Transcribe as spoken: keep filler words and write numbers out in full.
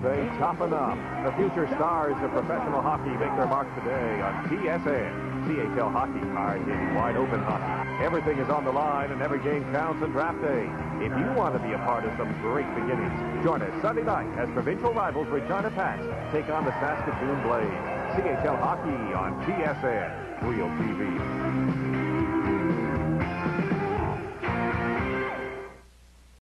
they toughen up. The future stars of professional hockey make their mark today on T S N. C H L Hockey, hard-hitting, wide-open hockey. Everything is on the line, and every game counts on draft day. If you want to be a part of some great beginnings, join us Sunday night as provincial rivals Regina Pats take on the Saskatoon Blades. C H L Hockey on T S N, Real T V.